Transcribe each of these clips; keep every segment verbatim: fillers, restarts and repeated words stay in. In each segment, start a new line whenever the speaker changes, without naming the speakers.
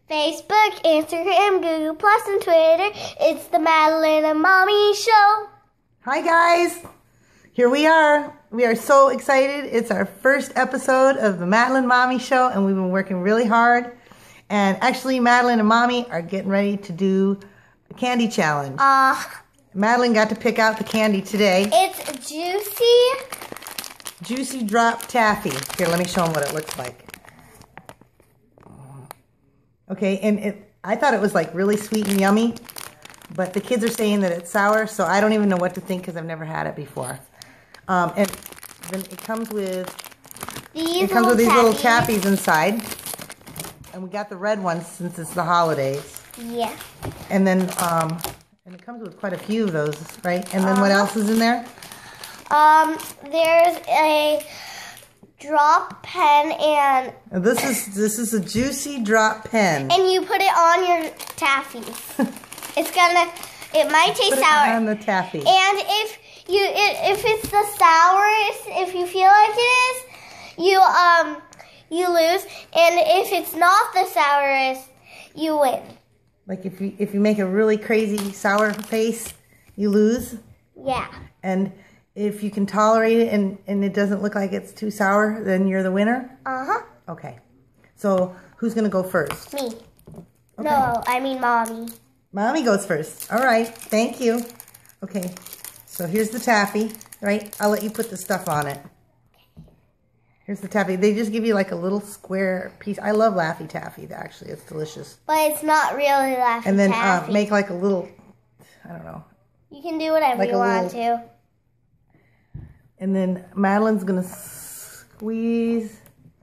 Facebook, Instagram, Google Plus, and Twitter. It's the Madeline and Mommy Show.
Hi guys, here we are. We are so excited. It's our first episode of the Madeline Mommy Show, and we've been working really hard. And actually, Madeline and Mommy are getting ready to do the candy challenge.
Uh,
Madeline got to pick out the candy today.
It's Juicy.
Juicy Drop Taffy. Here, let me show them what it looks like. Okay, and it, I thought it was like really sweet and yummy, but the kids are saying that it's sour, so I don't even know what to think because I've never had it before. Um, and then it comes with
These
it comes with these little
taffies.
taffies inside, and we got the red ones since it's the holidays.
Yeah.
And then um, and it comes with quite a few of those, right? And then uh-huh. What else is in there?
Um, there's a drop pen and
this is this is a Juicy Drop pen.
And you put it on your taffies. It's gonna. It might taste
put
sour.
It on the taffy.
And if you it, if it's the sourest, if you feel like it is, you um you lose. And if it's not the sourest, you win.
Like if you if you make a really crazy sour face, you lose.
Yeah.
And if you can tolerate it and, and it doesn't look like it's too sour, then you're the winner?
Uh-huh.
Okay. So, who's going to go first?
Me.
Okay.
No, I mean Mommy.
Mommy goes first. All right. Thank you. Okay. So, here's the taffy, right? I'll let you put the stuff on it. Here's the taffy. They just give you like a little square piece. I love Laffy Taffy, actually. It's delicious.
But it's not really Laffy
And then
Taffy.
uh, make like a little, I don't know.
You can do whatever
like
you want little, to.
And then Madeline's going to squeeze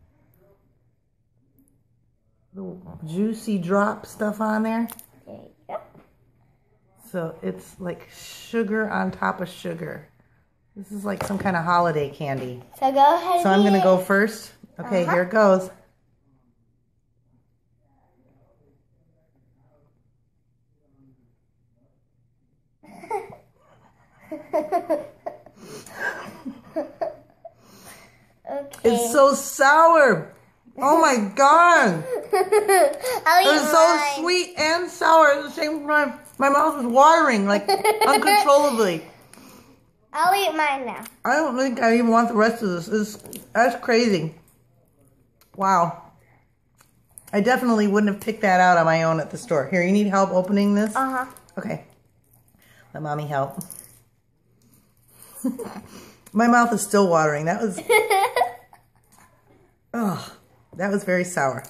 the Juicy Drop stuff on there.
There you go.
So it's like sugar on top of sugar. This is like some kind of holiday candy.
So go ahead.
So I'm going to go first. Okay, uh-huh. Here it goes.
Okay.
It's so sour. Oh my god. It's so
mine.
sweet and sour at the same time. My mouth is watering like uncontrollably.
I'll eat mine now.
I don't think I even want the rest of this. It's, that's crazy. Wow. I definitely wouldn't have picked that out on my own at the store. Here, you need help opening this?
Uh-huh.
Okay. Let Mommy help. My mouth is still watering. That was... oh, that was very sour.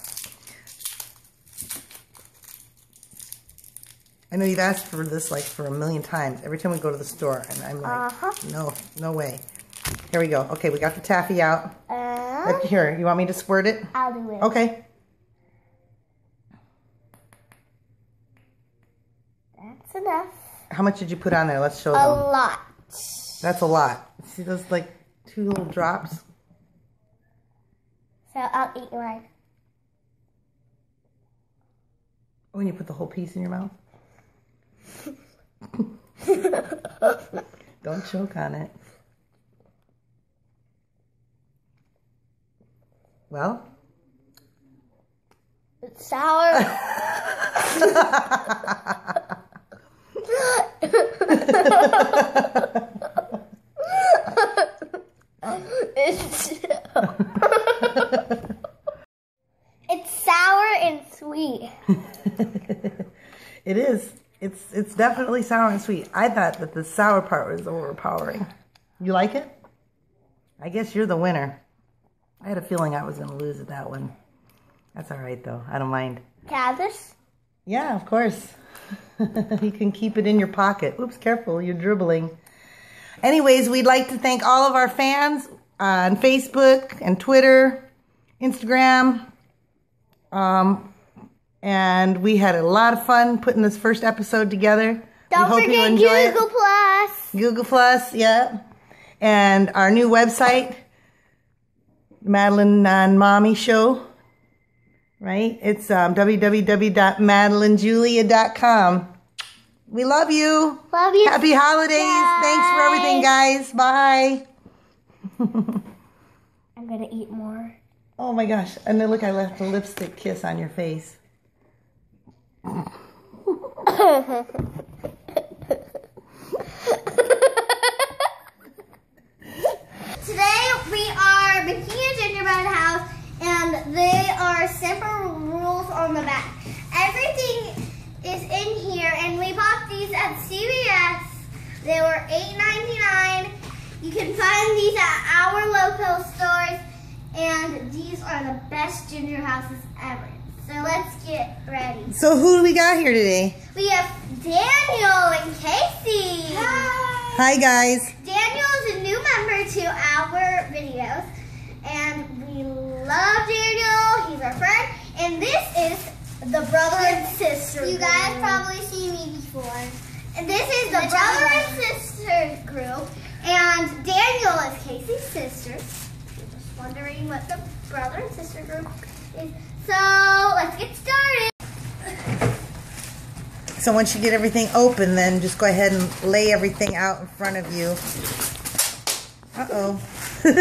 I know you've asked for this like for a million times. Every time we go to the store. And I'm like, uh-huh. no, no way. Here we go. Okay, we got the taffy out. Uh, Here, you want me to squirt it?
I'll do it.
Okay.
That's enough.
How much did you put on there? Let's show
a
them.
A lot.
That's a lot. See those like two little drops?
So I'll eat mine.
When you put the whole piece in your mouth? Don't choke on it. Well?
It's sour. it's, it's sour and sweet.
It is. It's it's definitely sour and sweet. I thought that the sour part was overpowering. You like it? I guess you're the winner. I had a feeling I was going to lose at that one. That's all right, though. I don't mind.
Can I have this?
Yeah, of course. You can keep it in your pocket. Oops, careful. You're dribbling. Anyways, we'd like to thank all of our fans on Facebook and Twitter, Instagram. Um... And we had a lot of fun putting this first episode together.
Don't
we hope
forget
you enjoy
Google
it.
Plus.
Google Plus, yeah. And our new website, Madeline and Mommy Show, right? It's um, w w w dot madeline julia dot com. We love you.
Love you.
Happy holidays.
Bye.
Thanks for everything, guys. Bye.
I'm going to eat more.
Oh my gosh. And then look, I left a lipstick kiss on your face.
Today we are making a gingerbread house, and they are simple rules on the back. Everything is in here, and we bought these at C V S. They were eight ninety-nine. You can find these at our local stores, and these are the best ginger houses ever. So let's get ready.
So who do we got here today?
We have Daniel and Casey.
Hi. Hi guys.
Daniel is a new member to our videos, and we love Daniel. He's our friend, and this is the brother and sister. You guys group. Probably seen me before. And this is the, the brother and sister group, and Daniel is Casey's sister. If you're just wondering what the brother and sister group is. So let's get started.
So once you get everything open, then just go ahead and lay everything out in front of you. Uh-oh.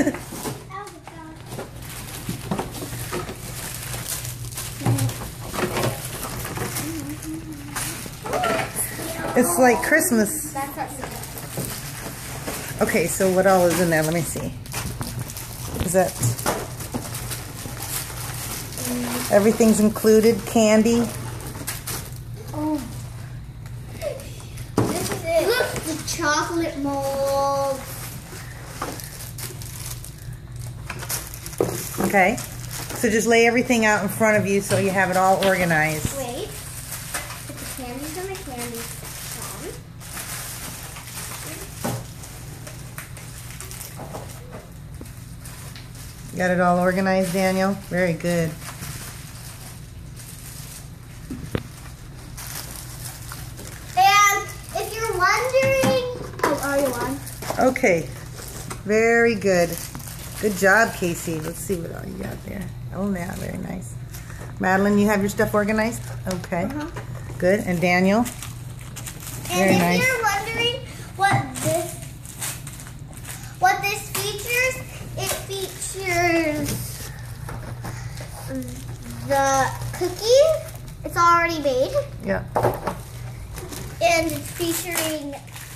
It's like Christmas. Okay, so what all is in there? Let me see. Is that... Everything's included. Candy.
Oh. This is it. Look, the chocolate mold.
Okay. So just lay everything out in front of you so you have it all organized.
Wait. Put the candies in the candy section.
Got it all organized, Daniel? Very good. Okay, very good. Good job, Casey. Let's see what all you got there. Oh, yeah, very nice. Madeline, you have your stuff organized? Okay, uh-huh. Good. And Daniel? Very
and if
nice.
You're wondering what this, what this features, it features the cookie. It's already made.
Yeah.
And it's featuring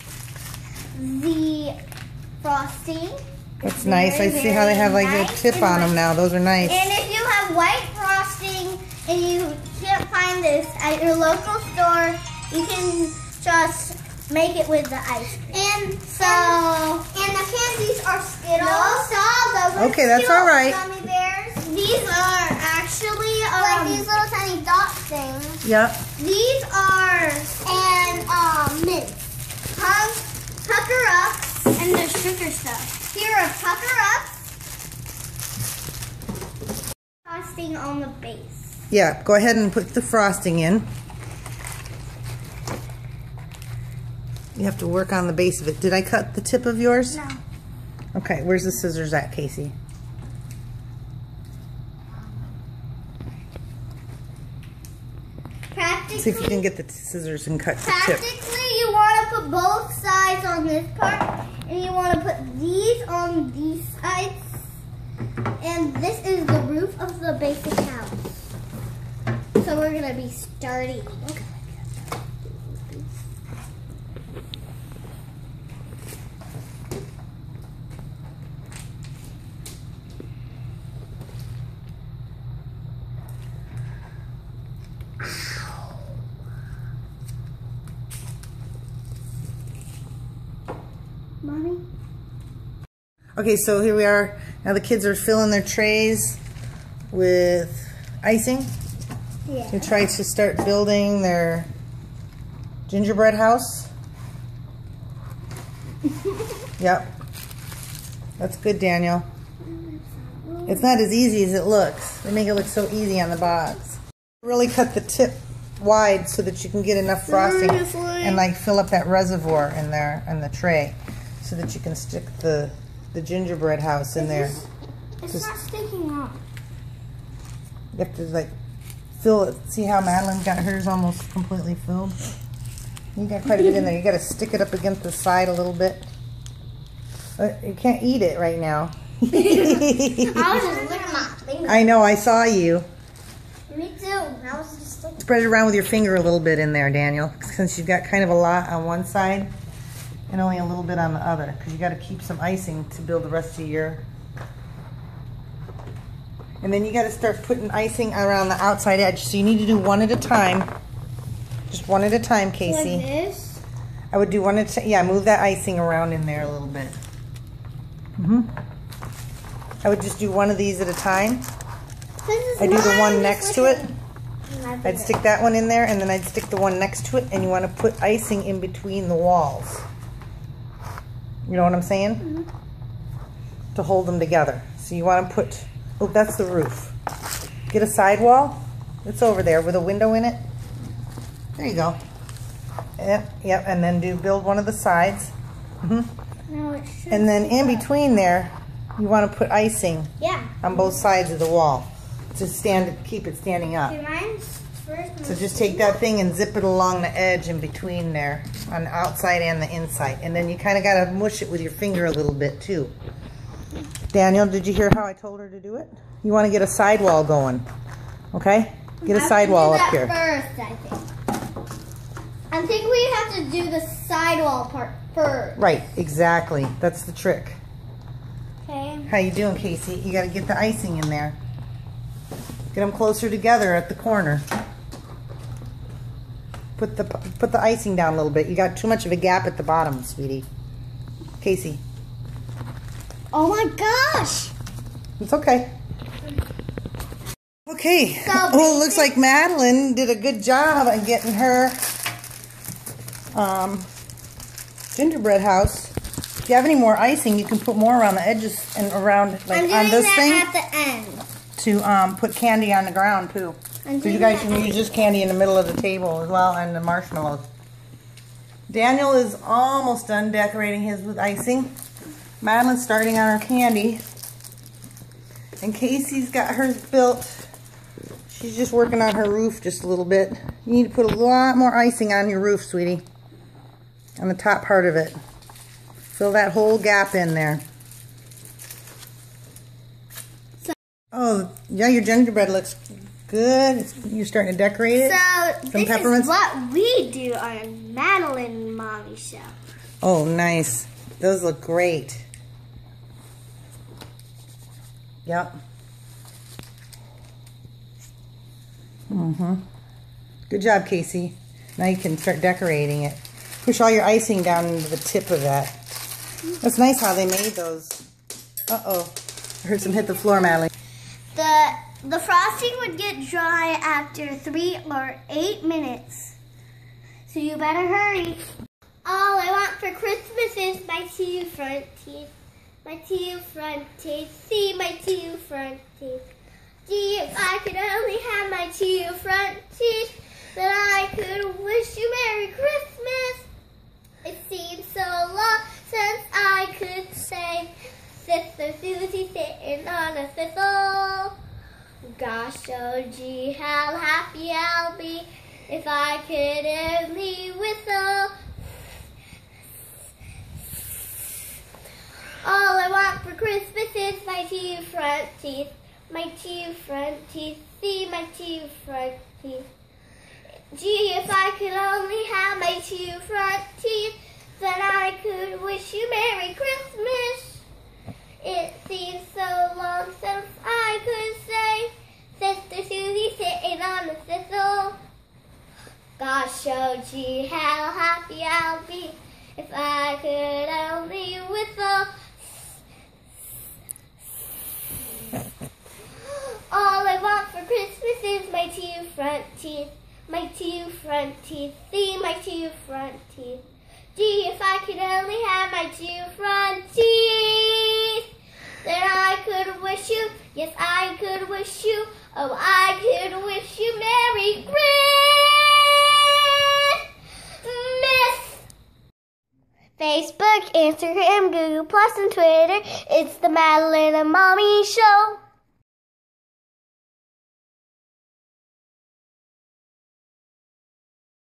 the frosting.
That's nice. I see how they have like nice a tip on them now. Those are nice.
And if you have white frosting and you can't find this at your local store, you can just make it with the ice cream. And so, and the candies are Skittles. No, stop. Those
okay, that's all right.
Gummy bears. These are actually um, like these little tiny dot things.
Yep.
These are and um mints. Huh? Pucker Ups, and the sugar stuff. Here are Pucker Ups. Frosting on the base.
Yeah, go ahead and put the frosting in. You have to work on the base of it. Did I cut the tip of yours?
No.
Okay, where's the scissors at, Casey?
Practically,
see if you can get the scissors and cut the tip.
Practically, you want to put both sides on this part, and you want to put these on these sides. And this is the roof of the basic house. So we're going to be starting. Okay. Mommy?
Okay, so here we are. Now the kids are filling their trays with icing.
Yeah.
To try to start building their gingerbread house. Yep. That's good, Daniel. It's not as easy as it looks. They make it look so easy on the box. Really cut the tip wide so that you can get enough frosting and like fill up that reservoir in there in the tray so that you can stick the the gingerbread house in there.
It's
Just,
not sticking out.
You have to like fill it. See how Madeline got hers almost completely filled? You got quite a bit in there. You got to stick it up against the side a little bit. You can't eat it right now.
I was just licking my finger.
I know, I saw you.
Me too. that was just like...
Spread it around with your finger a little bit in there, Daniel, since you've got kind of a lot on one side and only a little bit on the other, because you got to keep some icing to build the rest of your... And then you got to start putting icing around the outside edge. So you need to do one at a time. Just one at a time, Casey.
Like this?
I would do one at a time. Yeah, move that icing around in there a little bit. Mm-hmm. I would just do one of these at a time. I do the one next to it. I'd stick that one in there, and then I'd stick the one next to it, and you want to put icing in between the walls. You know what I'm saying? Mm-hmm. To hold them together. So you want to put, oh, that's the roof. Get a sidewall. It's over there with a window in it. There you go. Yep, yep, and then do build one of the sides. Mm-hmm.
No, it should
and then in between there, you want to put icing
yeah.
on both sides of the wall to stand, keep it standing up.
Do mine's first.
So just take that thing and zip it along the edge in between there, on the outside and the inside. And then you kind of got to mush it with your finger a little bit too. Daniel, did you hear how I told her to do it? You want to get a sidewall going, okay? Get a sidewall up here.
First, I think. I think we have to do the sidewall part first.
Right, exactly. That's the trick.
Okay.
How you doing, Casey? You got to get the icing in there. Get them closer together at the corner. Put the put the icing down a little bit. You got too much of a gap at the bottom, sweetie. Casey.
Oh my gosh!
It's okay. Okay.
So
oh, it looks like Madeline did a good job at getting her um, gingerbread house. If you have any more icing, you can put more around the edges and around, like
I'm
on
doing
this
that
thing.
at the end.
To um, put candy on the ground too. So you guys can use this candy in the middle of the table as well, and the marshmallows. Daniel is almost done decorating his with icing. Madeline's starting on her candy. And Casey's got hers built. She's just working on her roof just a little bit. You need to put a lot more icing on your roof, sweetie. On the top part of it. Fill that whole gap in there. Oh, yeah, your gingerbread looks good. It's, you're starting to decorate it.
So,
Some
this
peppermints.
is what we do on Madeline Mommy Show.
Oh, nice. Those look great. Yep. Mm-hmm. Good job, Casey. Now you can start decorating it. Push all your icing down into the tip of that. That's nice how they made those. Uh-oh. I heard some hit the floor, Madeline.
The, the frosting would get dry after three or eight minutes. So you better hurry. All I want for Christmas is my two front teeth. My two front teeth. See my two front teeth. Gee, if I could only have my two front teeth, then I could wish you Merry Christmas. It seems so long since I could say Sister Susie sitting on a thistle. Gosh, oh gee, how happy I'll be if I could only whistle. All I want for Christmas is my two front teeth. My two front teeth. See my two front teeth. Gee, if I could only have my two front teeth, then I could wish you Merry Christmas. It seems so long since I could say Sister Susie sitting on the thistle. Gosh, oh gee, how happy I'll be if I could only whistle. All I want for Christmas is my two front teeth. My two front teeth. See my two front teeth. Gee, if I could only have my two front teeth, then I could wish you, yes, I could wish you, oh, I could wish you Merry Christmas. Facebook, Instagram, Google Plus, and Twitter. It's the Madeline and Mommy Show.